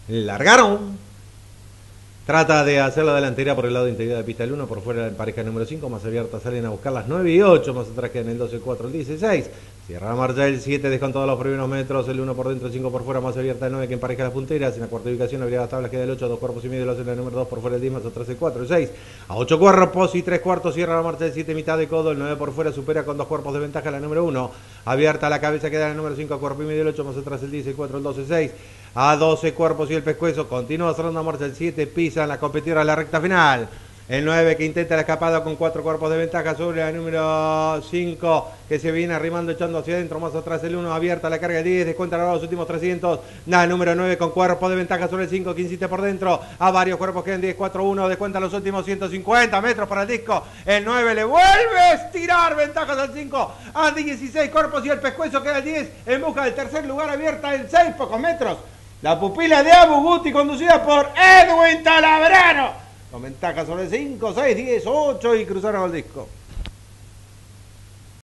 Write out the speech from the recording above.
Largaron. Trata de hacer la delantera por el lado de integridad de pista el 1, por fuera en pareja número 5, más abierta salen a buscar las 9 y 8, más atrás quedan el 12, 4, el 16. Cierra la marcha el 7, dejan todos los primeros metros, el 1 por dentro, el 5 por fuera, más abierta el 9 que empareja las punteras. En la cuarta ubicación habría las tablas, queda el 8, 2 cuerpos y medio, lo hace la número 2 por fuera el 10, más atrás el 4, el 6. A 8 cuerpos y 3 cuartos, cierra la marcha el 7, mitad de codo, el 9 por fuera, supera con 2 cuerpos de ventaja la número 1. Abierta la cabeza, queda el número 5, cuerpo y medio, el 8, más atrás el 10, el 4, el 12, el 6. A 12 cuerpos y el pescuezo, continúa cerrando la marcha el 7, pisa la competidora a la recta final. El 9 que intenta la escapada con 4 cuerpos de ventaja sobre la número 5 que se viene arrimando echando hacia adentro, más atrás el 1, abierta la carga el 10, descuenta los últimos 300, la número 9 con cuerpo de ventaja sobre el 5 que insiste por dentro, a varios cuerpos quedan 10, 4, 1, descuenta los últimos 150 metros para el disco, el 9 le vuelve a estirar ventajas al 5, a 16 cuerpos y el pescuezo queda el 10 en busca del tercer lugar, abierta el 6, pocos metros. La pupila de Abu Guti conducida por Edwin Talabrano. Con ventaja sobre 5, 6, 10, 8 y cruzaron el disco.